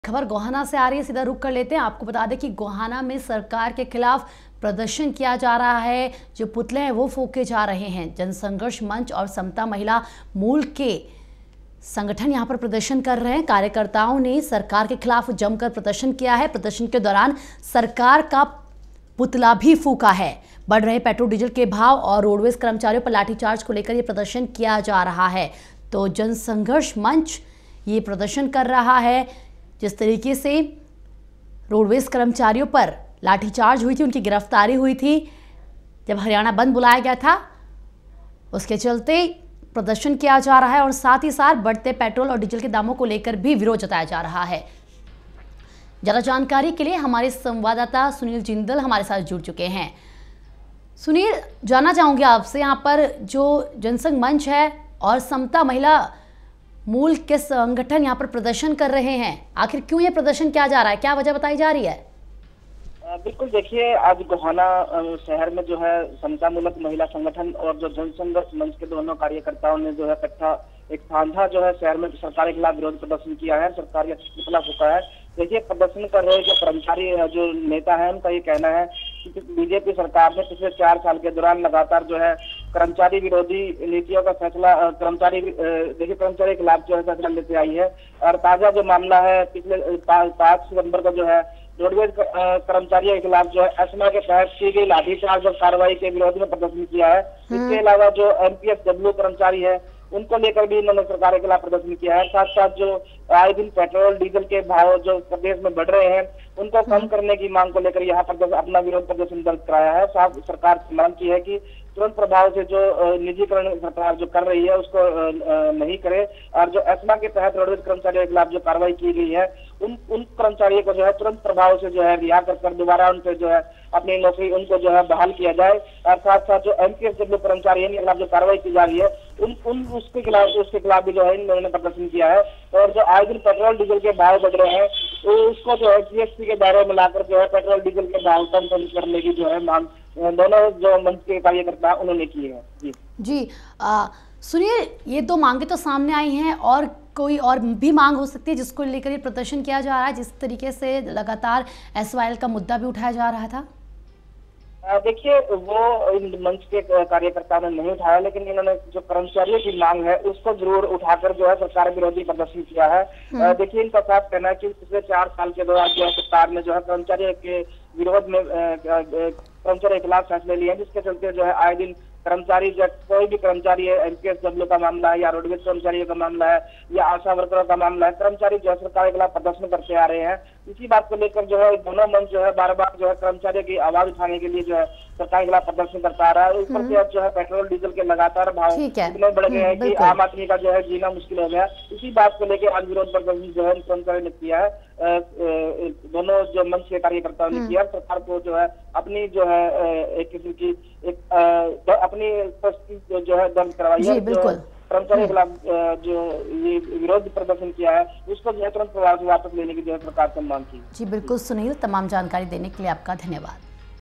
खबर गोहाना से आ रही है, सीधा रुख कर लेते हैं। आपको बता दें कि गोहाना में सरकार के खिलाफ प्रदर्शन किया जा रहा है। जो पुतले हैं वो फूके जा रहे हैं। जनसंघर्ष मंच और समता महिला मूल के संगठन यहां पर प्रदर्शन कर रहे हैं। कार्यकर्ताओं ने सरकार के खिलाफ जमकर प्रदर्शन किया है। प्रदर्शन के दौरान सरकार का पुतला भी फूका है। बढ़ रहे पेट्रोल डीजल के भाव और रोडवेज कर्मचारियों पर लाठीचार्ज को लेकर ये प्रदर्शन किया जा रहा है। तो जनसंघर्ष मंच ये प्रदर्शन कर रहा है। जिस तरीके से रोडवेज कर्मचारियों पर लाठीचार्ज हुई थी, उनकी गिरफ्तारी हुई थी जब हरियाणा बंद बुलाया गया था, उसके चलते प्रदर्शन किया जा रहा है और साथ ही साथ बढ़ते पेट्रोल और डीजल के दामों को लेकर भी विरोध जताया जा रहा है। ज्यादा जानकारी के लिए हमारे संवाददाता सुनील जिंदल हमारे साथ जुड़ चुके हैं। सुनील, जानना चाहूंगी आपसे, यहाँ पर जो जनसंघ मंच है और समता महिला मूल के संगठन यहाँ पर प्रदर्शन कर रहे हैं, आखिर क्यों ये प्रदर्शन किया जा रहा है, क्या वजह बताई जा रही है? बिल्कुल, देखिए, आज गोहाना शहर में जो है समतामूलक महिला संगठन और जो जनसंघर्ष मंच के दोनों कार्यकर्ताओं ने जो है इकट्ठा एक साझा जो है शहर में सरकार के खिलाफ विरोध प्रदर्शन किया है। सरकार का पुतला फूका है। देखिए, प्रदर्शन कर रहे जो कर्मचारी जो नेता है, उनका ये कहना है कि बीजेपी सरकार ने पिछले 4 साल के दौरान लगातार जो है कर्मचारी विरोधी नीतियों का फैसला कर्मचारी के खिलाफ जो है फैसला लेते आई है। और ताजा जो मामला है, पिछले 5 सितंबर को जो है रोडवेज कर्मचारियों के खिलाफ जो है एस्मा के तहत की गई लाठीचार्ज और कार्रवाई के विरोध में प्रदर्शन किया है। इसके अलावा जो एमपीएसडब्ल्यू कर्मचारी है, उनको लेकर भी इन्होंने सरकार के खिलाफ प्रदर्शन किया है। साथ साथ जो आए दिन पेट्रोल डीजल के भाव जो प्रदेश में बढ़ रहे हैं, उनको कम करने की मांग को लेकर यहाँ पर अपना विरोध प्रदर्शन दर्ज कराया है। साथ सरकार से मांग की है कि तुरंत प्रभाव से जो निजीकरण सरकार जो कर रही है उसको नहीं करे और जो एस्मा के तहत रोडवेज कर्मचारियों के खिलाफ जो कार्रवाई की गई है, उन कर्मचारियों को जो है तुरंत प्रभाव से जो है रिहा कर दोबारा उनसे जो है अपनी नौकरी उनको जो है बहाल किया जाए। और साथ साथ जो एमपीएसडब्ल्यू कर्मचारी के खिलाफ जो कार्रवाई की जा रही है, उसके खिलाफ भी जो है इन्होंने प्रदर्शन किया है। और जो आए दिन पेट्रोल डीजल के भाव बढ़ रहे हैं, तो उसको जो है जीएसटी के दायरे में लाकर जो है पेट्रोल डीजल के भाव कम करने की जो है मांग दोनों जो मंच के कार्यकर्ता उन्होंने की है। जी सुनील, ये 2 मांगे तो सामने आई हैं और कोई और भी मांग हो सकती है जिसको लेकर ये प्रदर्शन किया जा रहा है, जिस तरीके से लगातार एसवाईएल का मुद्दा भी उठाया जा रहा था? देखिए, वो इन मंच के कार्यकर्ताओं ने नहीं उठाया, लेकिन इन्होंने जो कर्मचारियों की मांग है उसको जरूर उठाकर जो है सरकार विरोधी प्रदर्शन किया है। देखिए, इनका साफ कहना है कि पिछले 4 साल के दौरान जो है सरकार ने जो है कर्मचारियों के विरोध में कर्मचारियों के खिलाफ फैसले लिए हैं, जिसके चलते जो है आए दिन कर्मचारी, जब कोई भी कर्मचारी है, एमपीएसडब्ल्यू का मामला है या रोडवेज कर्मचारियों का मामला है या आशा वर्करों का मामला है, कर्मचारी जो है सरकार के खिलाफ प्रदर्शन करते आ रहे हैं। इसी बात को लेकर जो है दोनों मंच जो है बार बार जो है कर्मचारियों की आवाज उठाने के लिए जो है सरकार के खिलाफ प्रदर्शन करता आ रहा है। ऊपर से अब जो है पेट्रोल डीजल के लगातार भाव इतने बढ़ गए हैं कि आम आदमी का जो है जीना मुश्किल हो गया। इसी बात को लेकर आज विरोध प्रदर्शन जो है कर्मचारी ने किया है, दोनों जो मंच के कार्यकर्ताओं ने किया। सरकार को जो है अपनी जो है एक किस्म की अपनी जो है दर्ज करवाई है। कर्मचारियों के खिलाफ जो ये विरोध प्रदर्शन किया है, उसको जो है तुरंत प्रभाव से वापस लेने की जो है सरकार से मांग की। जी बिल्कुल सुनील, तमाम जानकारी देने के लिए आपका धन्यवाद।